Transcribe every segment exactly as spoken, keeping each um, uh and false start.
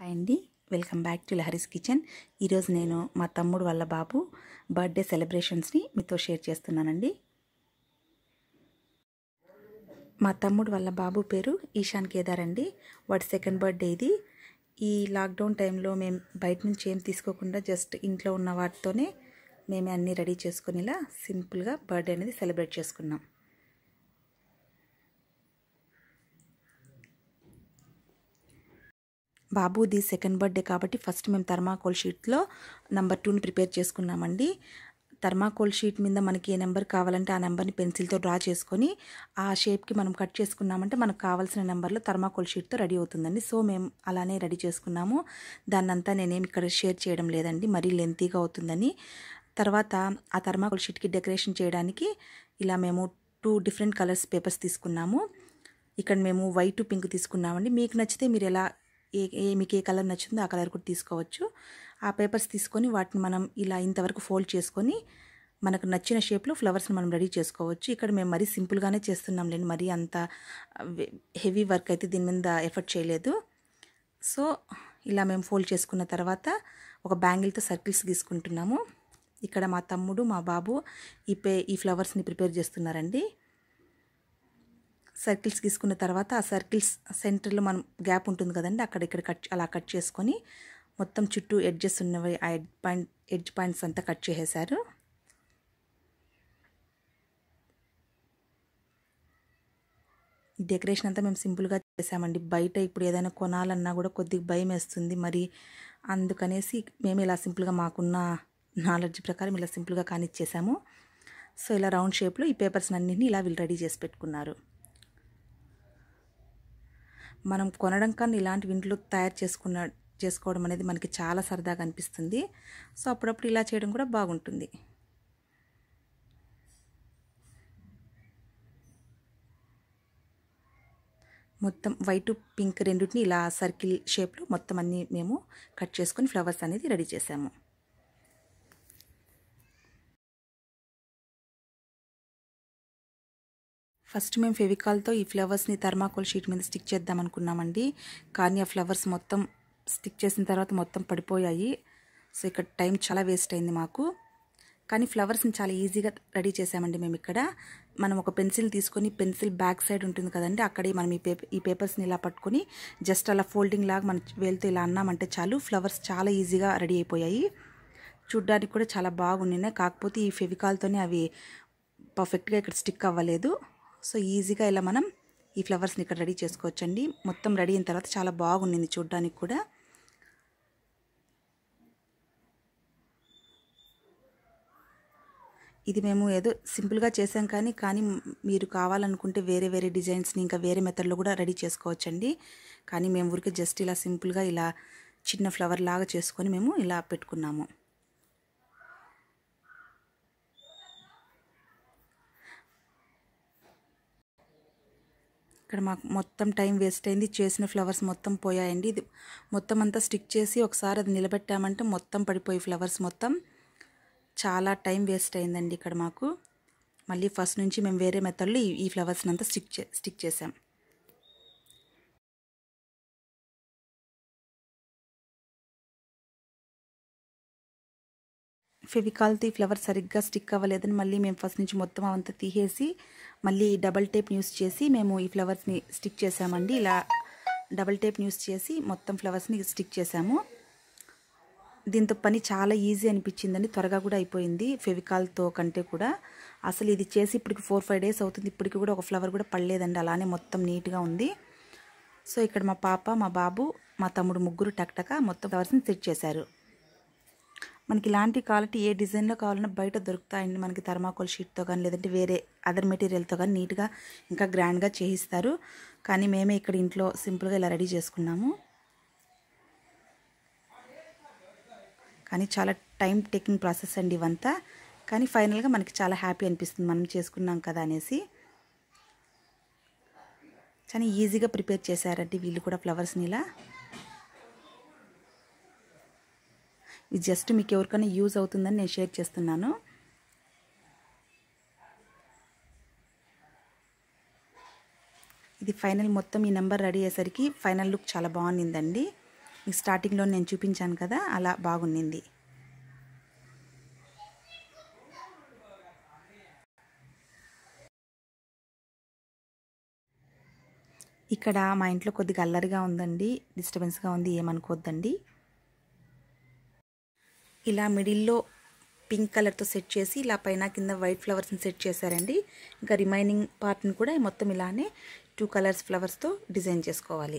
Hi అండి, welcome back to Lahari's kitchen. ఈరోజు నేను మా తమ్ముడు వాళ్ళ బాబు బర్త్డే సెలబ్రేషన్స్ని మీతో షేర్ చేస్తున్నానండి. మా తమ్ముడు వాళ్ళ బాబు పేరు ఈశాన్ కేదార్ అండి. వాడి సెకండ్ బర్త్డే ఇది. ఈ లాక్డౌన్ టైంలో మేము బయట నుంచి ఏం తీసుకోకుండా జస్ట్ ఇంట్లో ఉన్న వాటితోనే మేమే అన్నీ రెడీ చేసుకుని ఇలా సింపుల్గా బర్త్డే అనేది సెలబ్రేట్ చేసుకున్నాం. బాబుది సెకండ్ బర్త్డే కాబట్టి ఫస్ట్ మేము థర్మాకోల్ షీట్లో నెంబర్ టూని ప్రిపేర్ చేసుకున్నామండి. థర్మాకోల్ షీట్ మీద మనకి ఏ నెంబర్ కావాలంటే ఆ నెంబర్ని పెన్సిల్తో డ్రా చేసుకొని ఆ షేప్కి మనం కట్ చేసుకున్నామంటే మనకు కావాల్సిన నెంబర్లో థర్మాకోల్ షీట్తో రెడీ అవుతుందండి. సో మేము అలానే రెడీ చేసుకున్నాము. దాన్నంతా నేనేమి ఇక్కడ షేర్ చేయడం లేదండి, మరీ లెంతీగా అవుతుందని. తర్వాత ఆ థర్మాకోల్ షీట్కి డెకరేషన్ చేయడానికి ఇలా మేము టూ డిఫరెంట్ కలర్స్ పేపర్స్ తీసుకున్నాము. ఇక్కడ మేము వైట్ పింక్ తీసుకున్నామండి. మీకు నచ్చితే మీరు ఎలా ఏ మీకు ఏ కలర్ నచ్చిందో ఆ కలర్ కూడా తీసుకోవచ్చు. ఆ పేపర్స్ తీసుకొని వాటిని మనం ఇలా ఇంతవరకు ఫోల్డ్ చేసుకొని మనకు నచ్చిన షేప్లో ఫ్లవర్స్ని మనం రెడీ చేసుకోవచ్చు. ఇక్కడ మేము మరీ సింపుల్గానే చేస్తున్నాం లేండి, మరీ అంత హెవీ వర్క్ అయితే దీని మీద ఎఫర్ట్ చేయలేదు. సో ఇలా మేము ఫోల్డ్ చేసుకున్న తర్వాత ఒక బ్యాంగిల్తో సర్కిల్స్ గీసుకుంటున్నాము. ఇక్కడ మా తమ్ముడు మా బాబు ఈ పే ఈ ఫ్లవర్స్ని ప్రిపేర్ చేస్తున్నారండి. సర్కిల్స్ గీసుకున్న తర్వాత ఆ సర్కిల్స్ సెంటర్లో మనం గ్యాప్ ఉంటుంది కదండి, అక్కడ ఇక్కడ కట్ అలా కట్ చేసుకొని మొత్తం చుట్టూ ఎడ్జెస్ ఉన్నవి ఆ ఎడ్ పాయింట్ ఎడ్జ్ పాయింట్స్ అంతా కట్ చేసేసారు. ఈ డెకరేషన్ అంతా మేము సింపుల్గా చేసామండి. బయట ఇప్పుడు ఏదైనా కొనాలన్నా కూడా కొద్దిగా భయం వేస్తుంది, మరి అందుకనేసి మేము ఇలా సింపుల్గా మాకున్న నాలెడ్జ్ ప్రకారం ఇలా సింపుల్గా కానిచ్చేసాము. సో ఇలా రౌండ్ షేప్లో ఈ పేపర్స్ అన్నింటినీ ఇలా వీళ్ళు రెడీ చేసి పెట్టుకున్నారు. మనం కొనడం కన్నా ఇలాంటి ఇంట్లో తయారు చేసుకున్న చేసుకోవడం అనేది మనకి చాలా సరదాగా అనిపిస్తుంది. సో అప్పుడప్పుడు ఇలా చేయడం కూడా బాగుంటుంది. మొత్తం వైట్ పింక్ రెండింటిని ఇలా సర్కిల్ షేప్లో మొత్తం అన్నీ మేము కట్ చేసుకొని ఫ్లవర్స్ అనేది రెడీ చేసాము. ఫస్ట్ మేము ఫెవికాల్తో ఈ ఫ్లవర్స్ని థర్మాకోల్ షీట్ మీద స్టిక్ చేద్దాం అనుకున్నామండి. కానీ ఆ ఫ్లవర్స్ మొత్తం స్టిక్ చేసిన తర్వాత మొత్తం పడిపోయాయి. సో ఇక్కడ టైం చాలా వేస్ట్ అయింది మాకు. కానీ ఫ్లవర్స్ని చాలా ఈజీగా రెడీ చేసామండి మేము. ఇక్కడ మనం ఒక పెన్సిల్ తీసుకొని పెన్సిల్ బ్యాక్ సైడ్ ఉంటుంది కదండి, అక్కడే మనం ఈ పేపర్ ఈ పేపర్స్ని ఇలా పట్టుకొని జస్ట్ అలా ఫోల్డింగ్ లాగా మన వేలుతో ఇలా అన్నామంటే చాలు, ఫ్లవర్స్ చాలా ఈజీగా రెడీ అయిపోయాయి. చూడ్డానికి కూడా చాలా బాగున్నాయి. కాకపోతే ఈ ఫెవికాల్తోనే అవి పర్ఫెక్ట్గా ఇక్కడ స్టిక్ అవ్వలేదు. సో ఈజీగా ఇలా మనం ఈ ఫ్లవర్స్ని ఇక్కడ రెడీ చేసుకోవచ్చండి. మొత్తం రెడీ అయిన తర్వాత చాలా బాగుండింది చూడడానికి కూడా. ఇది మేము ఏదో సింపుల్గా చేసాం కానీ కానీ మీరు కావాలనుకుంటే వేరే వేరే డిజైన్స్ని ఇంకా వేరే మెథడ్లో కూడా రెడీ చేసుకోవచ్చండి. కానీ మేము ఊరికి జస్ట్ ఇలా సింపుల్గా ఇలా చిన్న ఫ్లవర్ లాగా చేసుకొని మేము ఇలా పెట్టుకున్నాము. ఇక్కడ మాకు మొత్తం టైం వేస్ట్ అయింది. చేసిన ఫ్లవర్స్ మొత్తం పోయాయండి. ఇది మొత్తం అంతా స్టిక్ చేసి ఒకసారి అది నిలబెట్టామంటే మొత్తం పడిపోయి ఫ్లవర్స్ మొత్తం చాలా టైం వేస్ట్ అయిందండి ఇక్కడ మాకు. మళ్ళీ ఫస్ట్ నుంచి మేము వేరే మెథడ్లో ఈ ఫ్లవర్స్ని అంతా స్టిక్ చే స్టిక్ చేసాం. ఫెవికాల్తో ఈ ఫ్లవర్ సరిగ్గా స్టిక్ అవ్వలేదని మళ్ళీ మేము ఫస్ట్ నుంచి మొత్తం అంతా తీసేసి మళ్ళీ డబల్ టేప్ యూస్ చేసి మేము ఈ ఫ్లవర్స్ని స్టిక్ చేసామండి. ఇలా డబల్ టేప్ యూస్ చేసి మొత్తం ఫ్లవర్స్ని స్టిక్ చేసాము. దీంతో పని చాలా ఈజీ అనిపించిందండి, త్వరగా కూడా అయిపోయింది ఫెవికాల్తో కంటే కూడా. అసలు ఇది చేసి ఇప్పటికి ఫోర్ ఫైవ్ డేస్ అవుతుంది, ఇప్పటికి కూడా ఒక ఫ్లవర్ కూడా పడలేదండి, అలానే మొత్తం నీట్గా ఉంది. సో ఇక్కడ మా పాప మా బాబు మా తమ్ముడు ముగ్గురు టక్టక మొత్తం ఫ్లవర్స్ని సెట్ చేశారు. మనకి ఇలాంటి క్వాలిటీ ఏ డిజైన్లో కావాలన్నా బయట దొరుకుతాయండి మనకి, థర్మాకోల్ షీట్తో కానీ లేదంటే వేరే అదర్ మెటీరియల్తో కానీ నీట్గా ఇంకా గ్రాండ్గా చేయిస్తారు. కానీ మేమే ఇక్కడ ఇంట్లో సింపుల్గా ఇలా రెడీ చేసుకున్నాము. కానీ చాలా టైం టేకింగ్ ప్రాసెస్ అండి ఇవంతా. కానీ ఫైనల్గా మనకి చాలా హ్యాపీ అనిపిస్తుంది మనం చేసుకున్నాం కదా అనేసి. చాలా ఈజీగా ప్రిపేర్ చేశారండి వీళ్ళు కూడా ఫ్లవర్స్ని ఇలా. ఇది జస్ట్ మీకు ఎవరికైనా యూజ్ అవుతుందని నేను షేర్ చేస్తున్నాను. ఇది ఫైనల్ మొత్తం ఈ నెంబర్ రెడీ అయ్యేసరికి ఫైనల్ లుక్ చాలా బాగుండిందండి. మీకు స్టార్టింగ్లో నేను చూపించాను కదా, అలా బాగుండింది. ఇక్కడ మా ఇంట్లో కొద్దిగా అల్లరిగా ఉందండి, డిస్టర్బెన్స్గా ఉంది, ఏమనుకోవద్దండి. ఇలా మిడిల్లో పింక్ కలర్తో సెట్ చేసి ఇలా పైన కింద వైట్ ఫ్లవర్స్ని సెట్ చేశారండి. ఇంకా రిమైనింగ్ పార్ట్ని కూడా మొత్తం ఇలానే టూ కలర్స్ ఫ్లవర్స్తో డిజైన్ చేసుకోవాలి.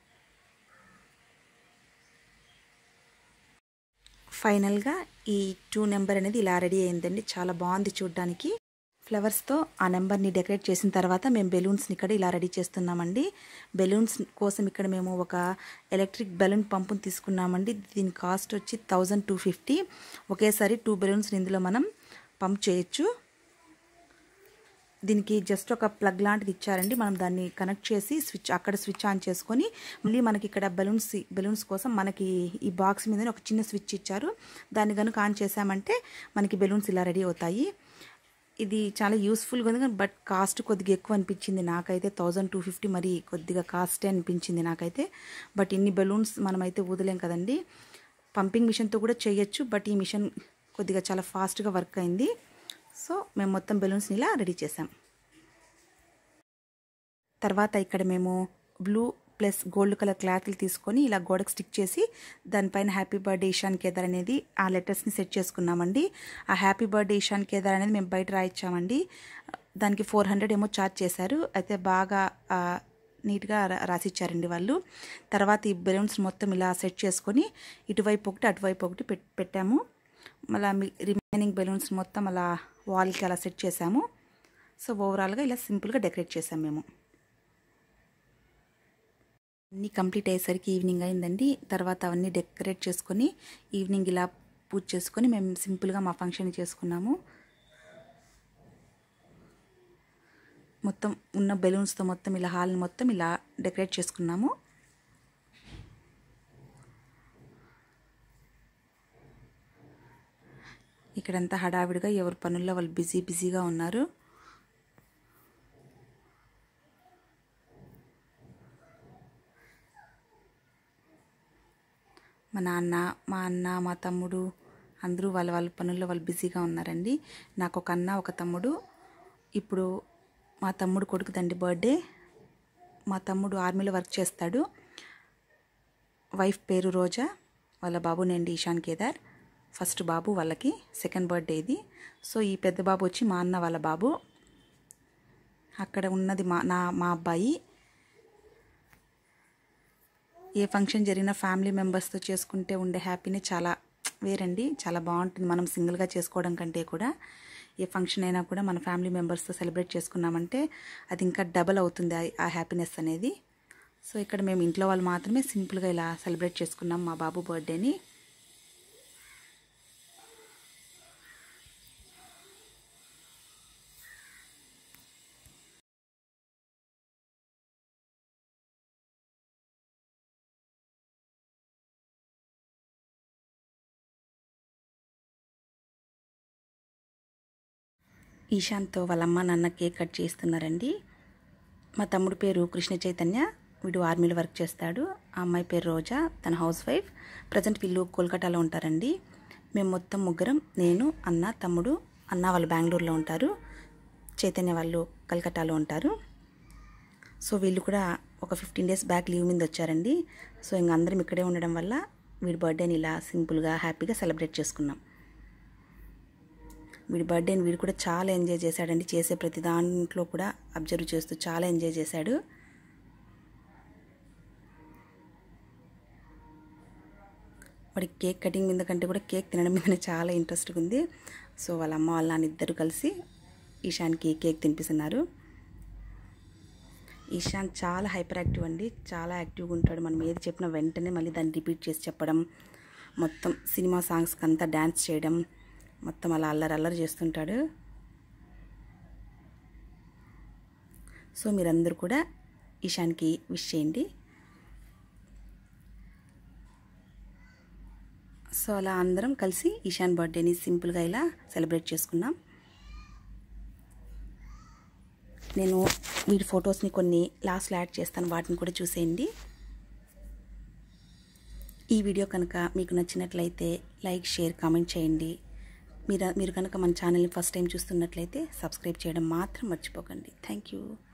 ఫైనల్గా ఈ టూ నెంబర్ అనేది ఇలా రెడీ అయిందండి. చాలా బాగుంది చూడడానికి. ఫ్లవర్స్తో ఆ నెంబర్ని డెకరేట్ చేసిన తర్వాత మేము బెలూన్స్ని ఇక్కడ ఇలా రెడీ చేస్తున్నామండి. బెలూన్స్ కోసం ఇక్కడ మేము ఒక ఎలక్ట్రిక్ బెలూన్ పంపుని తీసుకున్నామండి. దీని కాస్ట్ వచ్చి థౌజండ్ టూ ఫిఫ్టీ. ఒకేసారి టూ బెలూన్స్ని ఇందులో మనం పంప్ చేయొచ్చు. దీనికి జస్ట్ ఒక ప్లగ్ లాంటిది ఇచ్చారండి. మనం దాన్ని కనెక్ట్ చేసి స్విచ్ అక్కడ స్విచ్ ఆన్ చేసుకొని మళ్ళీ మనకి ఇక్కడ బెలూన్స్ బెలూన్స్ కోసం మనకి ఈ బాక్స్ మీద ఒక చిన్న స్విచ్ ఇచ్చారు. దాన్ని కనుక ఆన్ చేసామంటే మనకి బెలూన్స్ ఇలా రెడీ అవుతాయి. ఇది చాలా యూస్ఫుల్గా ఉంది, బట్ కాస్ట్ కొద్దిగా ఎక్కువ అనిపించింది నాకైతే. థౌజండ్ టూ ఫిఫ్టీ మరి కొద్దిగా కాస్టే అనిపించింది నాకైతే. బట్ ఇన్ని బెలూన్స్ మనమైతే ఊదలేం కదండి. పంపింగ్ మిషన్తో కూడా చేయొచ్చు, బట్ ఈ మిషన్ కొద్దిగా చాలా ఫాస్ట్గా వర్క్ అయింది. సో మేము మొత్తం బెలూన్స్ని ఇలా రెడీ చేసాం. తర్వాత ఇక్కడ మేము బ్లూ ప్లస్ గోల్డ్ కలర్ క్లాత్లు తీసుకొని ఇలా గోడకు స్టిక్ చేసి దానిపైన హ్యాపీ బర్త్డే ఈశాన్ కేదార్ అనేది ఆ లెటర్స్ని సెట్ చేసుకున్నామండి. ఆ హ్యాపీ బర్త్డే ఈశాన్ కేదార్ అనేది మేము బయట రాయించామండి. దానికి ఫోర్ హండ్రెడ్ ఏమో ఛార్జ్ చేశారు. అయితే బాగా నీట్గా రాసిచ్చారండి వాళ్ళు. తర్వాత ఈ బెలూన్స్ మొత్తం ఇలా సెట్ చేసుకొని ఇటువైపు ఒకటి అటువైపు ఒకటి పెట్టాము. మళ్ళీ రిమైనింగ్ బెలూన్స్ మొత్తం అలా వాల్కి అలా సెట్ చేసాము. సో ఓవరాల్గా ఇలా సింపుల్గా డెకరేట్ చేసాము మేము. అన్నీ కంప్లీట్ అయ్యేసరికి ఈవినింగ్ అయిందండి. తర్వాత అవన్నీ డెకరేట్ చేసుకొని ఈవినింగ్ ఇలా పూజ చేసుకొని మేము సింపుల్గా మా ఫంక్షన్ చేసుకున్నాము. మొత్తం ఉన్న బెలూన్స్తో మొత్తం ఇలా హాల్ని మొత్తం ఇలా డెకరేట్ చేసుకున్నాము. ఇక్కడంతా హడావిడిగా ఎవరి పనుల్లో వాళ్ళు బిజీ బిజీగా ఉన్నారు. మా నాన్న, మా అన్న, మా తమ్ముడు అందరూ వాళ్ళ వాళ్ళ పనుల్లో వాళ్ళు బిజీగా ఉన్నారండి. నాకు ఒక అన్న ఒక తమ్ముడు. ఇప్పుడు మా తమ్ముడు కొడుకుదండి బర్త్డే. మా తమ్ముడు ఆర్మీలో వర్క్ చేస్తాడు. వైఫ్ పేరు రోజా, వాళ్ళ బాబు నేండి ఈశాన్ కేదార్. ఫస్ట్ బాబు వాళ్ళకి, సెకండ్ బర్త్డే ఇది. సో ఈ పెద్ద బాబు వచ్చి మా అన్న వాళ్ళ బాబు. అక్కడ ఉన్నది మా నా మా అబ్బాయి. ఏ ఫంక్షన్ జరిగినా ఫ్యామిలీ మెంబర్స్తో చేసుకుంటే ఉండే హ్యాపీనే చాలా వేరండి. చాలా బాగుంటుంది. మనం సింగిల్గా చేసుకోవడం కంటే కూడా ఏ ఫంక్షన్ అయినా కూడా మన ఫ్యామిలీ మెంబర్స్తో సెలబ్రేట్ చేసుకున్నామంటే అది ఇంకా డబల్ అవుతుంది ఆ హ్యాపీనెస్ అనేది. సో ఇక్కడ మేము ఇంట్లో వాళ్ళు మాత్రమే సింపుల్గా ఇలా సెలబ్రేట్ చేసుకున్నాం మా బాబు బర్త్డేని. ఈశాన్తో వాళ్ళ అమ్మ నాన్న కేక్ కట్ చేస్తున్నారండి. మా తమ్ముడు పేరు కృష్ణ చైతన్య, వీడు ఆర్మీలో వర్క్ చేస్తాడు. ఆ అమ్మాయి పేరు రోజా, తన హౌస్ వైఫ్. ప్రజెంట్ వీళ్ళు కోల్కతాలో ఉంటారండి. మేము మొత్తం ముగ్గురం, నేను, అన్న, తమ్ముడు. అన్న వాళ్ళు బెంగళూరులో ఉంటారు, చైతన్య వాళ్ళు కలకత్తాలో ఉంటారు. సో వీళ్ళు కూడా ఒక ఫిఫ్టీన్ డేస్ బ్యాక్ లీవ్ మీద వచ్చారండి. సో ఇంక అందరం ఇక్కడే ఉండడం వల్ల వీడి బర్త్డేని ఇలా సింపుల్గా హ్యాపీగా సెలబ్రేట్ చేసుకున్నాం. వీడి బర్త్డేని వీడు కూడా చాలా ఎంజాయ్ చేశాడండి. చేసే ప్రతి దాంట్లో కూడా అబ్జర్వ్ చేస్తూ చాలా ఎంజాయ్ చేశాడు. వాడికి కేక్ కటింగ్ మీద కంటే కూడా కేక్ తినడం మీదనే చాలా ఇంట్రెస్ట్గా ఉంది. సో వాళ్ళ అమ్మ వాళ్ళ నాన్న ఇద్దరు కలిసి ఈశాన్కి కేక్ తినిపిస్తున్నారు. ఈశాన్ చాలా హైపర్ యాక్టివ్ అండి, చాలా యాక్టివ్గా ఉంటాడు. మనం ఏది చెప్పినా వెంటనే మళ్ళీ దాన్ని రిపీట్ చేసి చెప్పడం, మొత్తం సినిమా సాంగ్స్కి అంతా డ్యాన్స్ చేయడం, మొత్తం అలా అల్లరి అల్లరి చేస్తుంటాడు. సో మీరందరూ కూడా ఈశాన్కి విష్ చేయండి. సో అలా అందరం కలిసి ఈశాన్ బర్త్డేని సింపుల్గా ఇలా సెలబ్రేట్ చేసుకున్నాం. నేను వీడి ఫొటోస్ని కొన్ని లాస్ట్లో యాడ్ చేస్తాను, వాటిని కూడా చూసేయండి. ఈ వీడియో కనుక మీకు నచ్చినట్లయితే లైక్ షేర్ కామెంట్ చేయండి. మీరు మీరు కనుక మన ఛానల్ని ఫస్ట్ టైం చూస్తున్నట్లయితే సబ్స్క్రైబ్ చేయడం మాత్రం మర్చిపోకండి. Thank you.